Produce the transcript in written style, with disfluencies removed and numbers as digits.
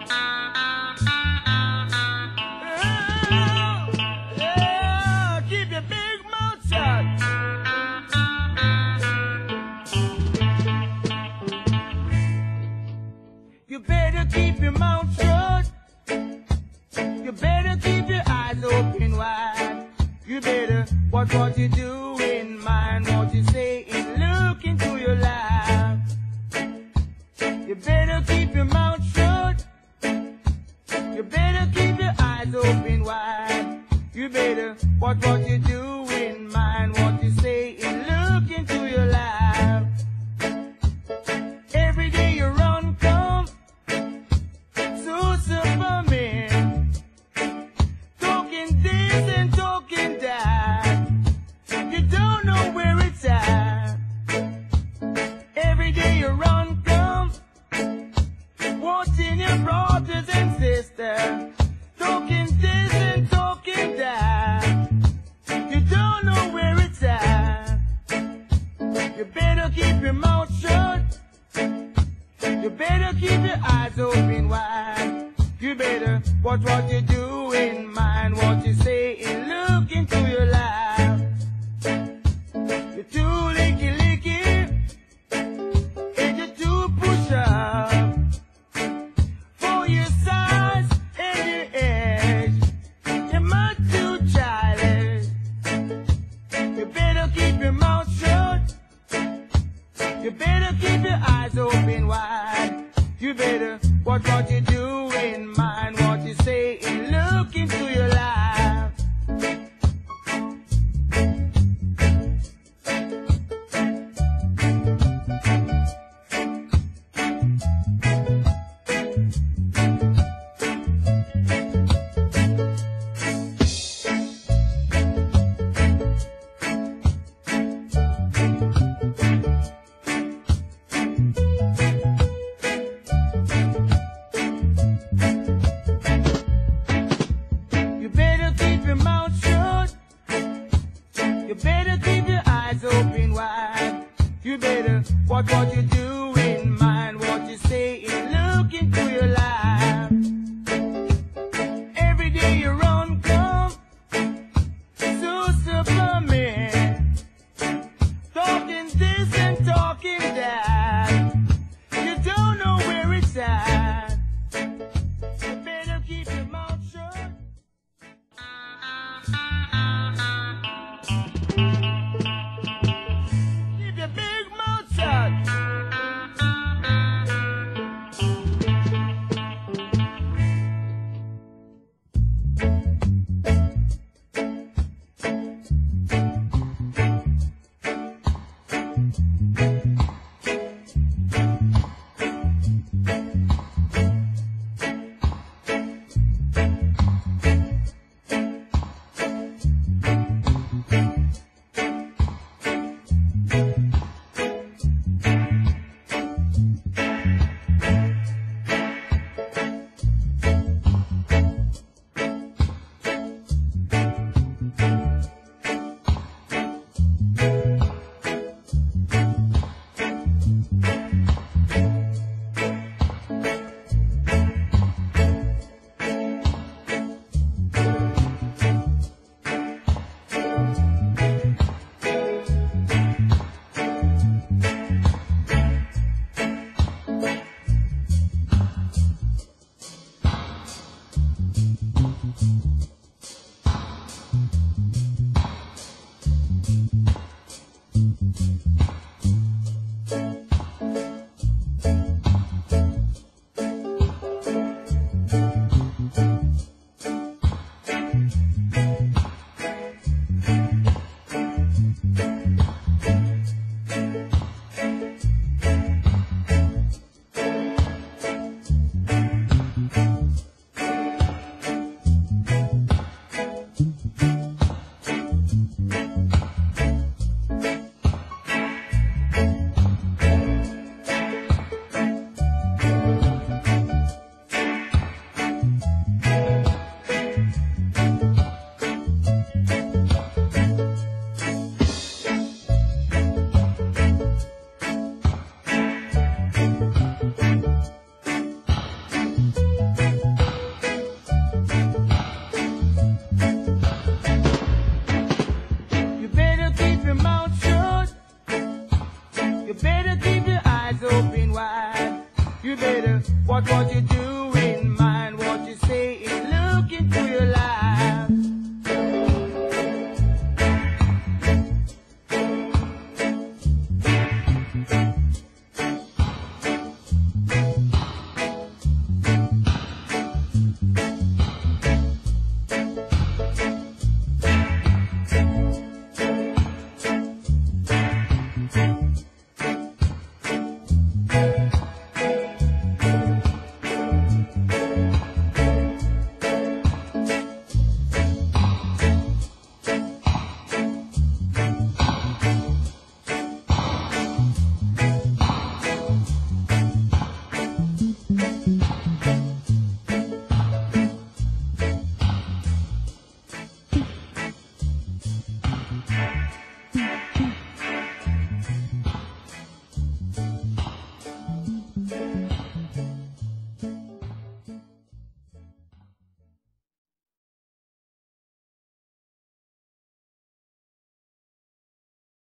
Keep your big mouth shut. You better keep your mouth shut. You better keep your eyes open wide. You better watch what you do in mind, what you say and look into your life. You better keep your mouth shut. You better keep your eyes open wide. You better watch what you do in mind, what you say and look into your life. Every day you run, come to Superman, talking this and talking that. You don't know where it's at. Every day you run, come watching your brothers and sisters, talking this and talking that. You don't know where it's at. You better keep your mouth shut. You better keep your eyes open wide. You better watch what you do in mind, what you say and look into your life. You're too licky licky, and you're too push up for your size and your age. You're much too childish. You better keep your mouth shut. You better keep your eyes open wide. You better watch what you do in mind, what you say and look into your life. You better keep your mouth shut. You better keep your eyes open wide. You better watch what you do in mind, what you say and look into your life. Every day you run, come to Superman, talking this and talking that. You don't know where it's at. You better keep your mouth shut. Keep your big mouth shut. what you do.